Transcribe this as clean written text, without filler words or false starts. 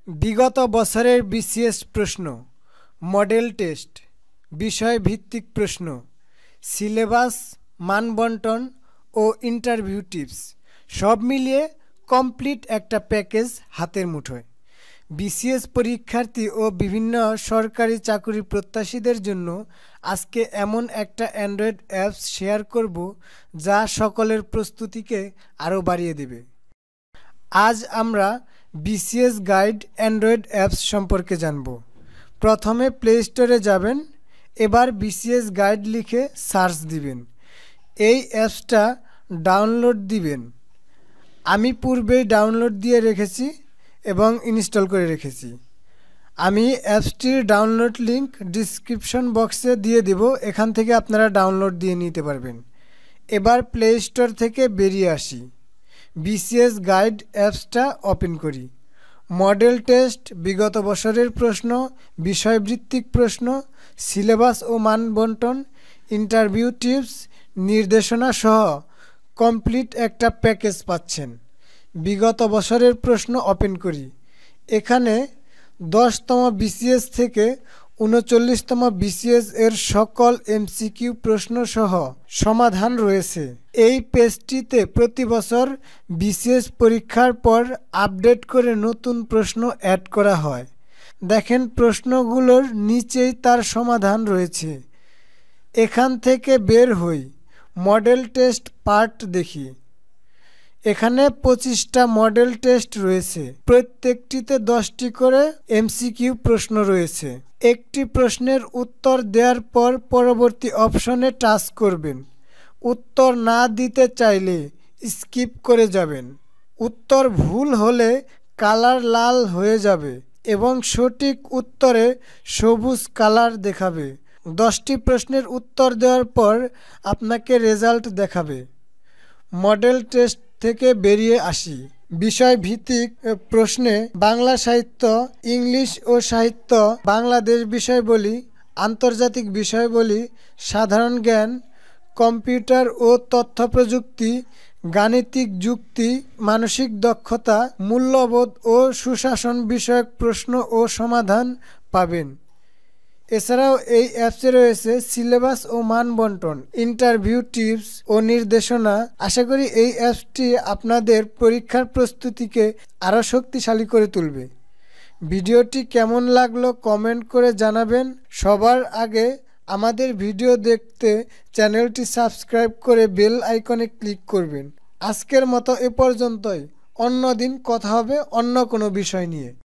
বিগত বছরের বিসিএস প্রশ্ন, মডেল টেস্ট, বিষয়ভিত্তিক প্রশ্ন, সিলেবাস, মানবণ্টন ও ইন্টারভিউ টিপস সব মিলিয়ে কমপ্লিট একটা প্যাকেজ হাতের মুঠোয়। বিসিএস পরীক্ষার্থী ও বিভিন্ন সরকারি চাকরি প্রত্যাশীদের জন্য আজকে এমন একটা অ্যান্ড্রয়েড অ্যাপস শেয়ার করব যা সকলের প্রস্তুতিকে আরও বাড়িয়ে দেবে। আজ আমরা বিসিএস গাইড অ্যান্ড্রয়েড অ্যাপস সম্পর্কে জানব। প্রথমে প্লে স্টোরে যাবেন, এবার বিসিএস গাইড লিখে সার্চ দিবেন। এই অ্যাপসটা ডাউনলোড দিবেন। আমি পূর্বেই ডাউনলোড দিয়ে রেখেছি এবং ইনস্টল করে রেখেছি। আমি অ্যাপসটির ডাউনলোড লিংক ডিসক্রিপশন বক্সে দিয়ে দেব, এখান থেকে আপনারা ডাউনলোড দিয়ে নিতে পারবেন। এবার প্লে স্টোর থেকে বেরিয়ে আসি, বিসিএস গাইড অ্যাপসটা ওপেন করি। মডেল টেস্ট, বিগত বছরের প্রশ্ন, বিষয়ভিত্তিক প্রশ্ন, সিলেবাস ও মানবণ্টন, ইন্টারভিউ টিপস, নির্দেশনা সহ কমপ্লিট একটা প্যাকেজ পাচ্ছেন। বিগত বছরের প্রশ্ন ওপেন করি। এখানে 10তম বিসিএস থেকে 39তম বিসিএস এর সকল এমসিকিউ প্রশ্ন সহ সমাধান রয়েছে। এই পেজটিতে প্রতি বছর বিসিএস পরীক্ষার পর আপডেট করে নতুন প্রশ্ন অ্যাড করা হয়। দেখেন প্রশ্নগুলোর নিচেই তার সমাধান রয়েছে। এখান থেকে বের হই, মডেল টেস্ট পার্ট দেখি। এখানে 25টা মডেল টেস্ট রয়েছে, প্রত্যেকটিতে 10টি করে এমসিকিউ প্রশ্ন রয়েছে। একটি প্রশ্নের উত্তর দেওয়ার পর পরবর্তী অপশনে টাচ করবেন। উত্তর না দিতে চাইলে স্কিপ করে যাবেন। উত্তর ভুল হলে কালার লাল হয়ে যাবে এবং সঠিক উত্তরে সবুজ কালার দেখাবে। 10টি প্রশ্নের উত্তর দেওয়ার পর আপনাকে রেজাল্ট দেখাবে। মডেল টেস্ট থেকে বেরিয়ে আসি। বিষয়ভিত্তিক প্রশ্নে বাংলা সাহিত্য, ইংলিশ ও সাহিত্য, বাংলাদেশ বিষয়াবলী, আন্তর্জাতিক বিষয়াবলী, সাধারণ জ্ঞান, কম্পিউটার ও তথ্য প্রযুক্তি, গাণিতিক যুক্তি, মানসিক দক্ষতা, মূল্যবোধ ও সুশাসন বিষয়ক প্রশ্ন ও সমাধান পাবেন। এছাড়াও এই অ্যাপসে রয়েছে সিলেবাস ও মানবণ্টন, ইন্টারভিউ টিপস ও নির্দেশনা। আশা করি এই অ্যাপসটি আপনাদের পরীক্ষার প্রস্তুতিকে আরও শক্তিশালী করে তুলবে। ভিডিওটি কেমন লাগলো কমেন্ট করে জানাবেন। সবার আগে আমাদের ভিডিও দেখতে চ্যানেলটি সাবস্ক্রাইব করে বেল আইকনে ক্লিক করবেন। আজকের মতো এ পর্যন্তই। অন্য দিন কথা হবে অন্য কোনো বিষয় নিয়ে।